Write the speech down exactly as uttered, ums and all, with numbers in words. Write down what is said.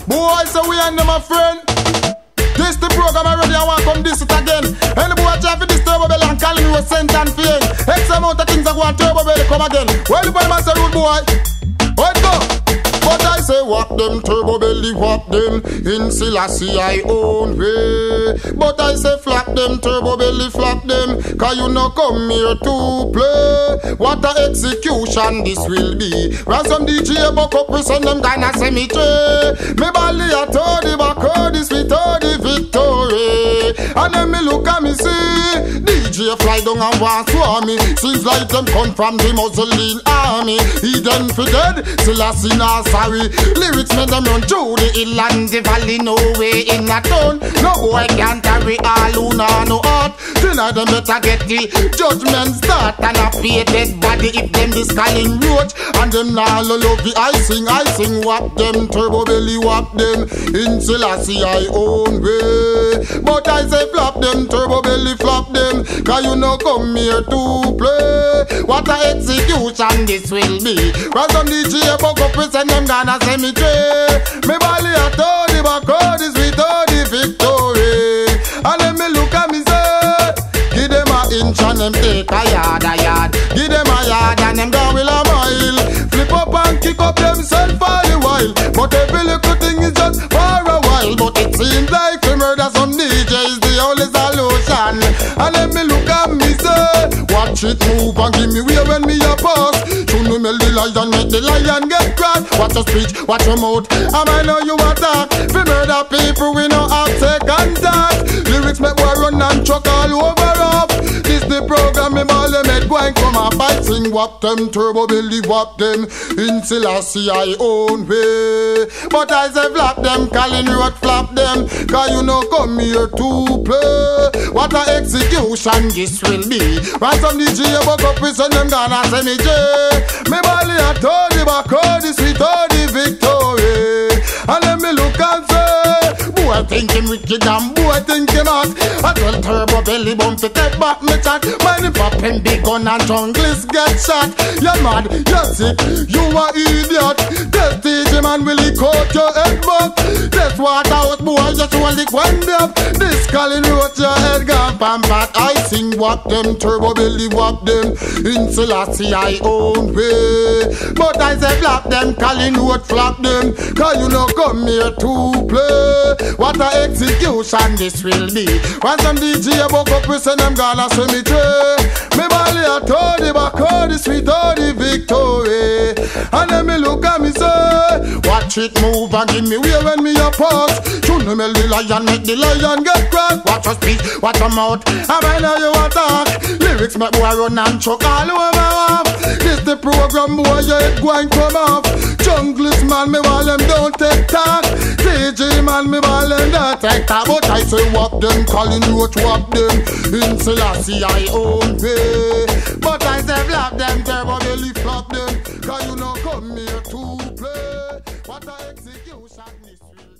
Boy, so we and them a friend. This the program already, I want come this it again. Any boy try for this Turbo Belly and calling you a cent and fame. X amount of things I want Turbo Belly come again. Well, the boy man say rude boy. What go? But I say whop them, Turbo Belly whop them, in Selassie I own way. But I say flap them, Turbo Belly flap them, cause you no come here to play. What a execution this will be. Ransom D J buck up, we send them Ghana cemetery. Me bally a toady back, oh this we toady victory. And then me look at me see, D J fly down and want swarm me. Seems like them come from the Muslim army. He done for dead, Selassie now sorry. Lyrics made them run through the hill and the valley. No way in a town. No boy can't carry all who know no art. Tonight them better get the judgment start. And a dead body if them this calling roach. And them now love the I sing, I sing. Whap them, Turbo Belly whap them, in Selassie I own way. But I say flop them, Turbo Belly flop them, cause you no come here to play. What a execution this will be. Ransom D J buck up, we send them Ghana cemetery. Me bally a toady back, oh this we toady victory. And then me look at me say, give them a inch and them take a yard a yard. Give them a yard and them go will a mile. Flip up and kick up themself for a while. But every little thing is just for a while. But it seems like we murder some D Js, the only solution. And then me look at me say, watch it move and give me way when me a pass. Should me melt the lion, make the lion get crossed. Watch your speech, watch your mouth, and I know you attack. We murder people, we no have second thought. Lyrics make boy run and chuck all over up. This the program, me ball them head go and come and fight. Sing whap them, Turbo Belly whap them, in Selassie I own way. But I say flap them, calling road flap them, cause you no come here to play. What a execution this will be. Ransom D J buck up, we send them Ghana cemetery. Me bally a toady back, oh this we toady victory. And let me look and say, boy thinking wicked and boy thinking hot. I tell Turbo Belly bump to take back me chat. Money popping big gun and junglist get shot. You're mad, you're sick, you a idiot. This D J man will he cut your head back. This Waterhouse boy just hold it one up. This calling roach your head gone pan back. I sing whap them, Turbo Belly whap them, in Selassie I own way. But I say flap them, calling road flap them, cause you no come here to play. What a execution this will be. When some D J buck up, we send them Ghana cemetery. Me bally a toady back, oh this we toady victory. And then me look at me say, watch it move and give me way when me a pass. Should me melt the lion, make the lion get crossed. Watch your speech, watch your mouth, and I know you attack. Lyrics make boy run and chuck all over off. This the program boy, your head go and come off. Junglist man, me while them don't take talk. D J man, me while them don't take talk. But I say whap them, calling roach whap them, in Selassie I own way. But I say flap them, Turbo Belly flop them, cause you no come here to play. What a execution this will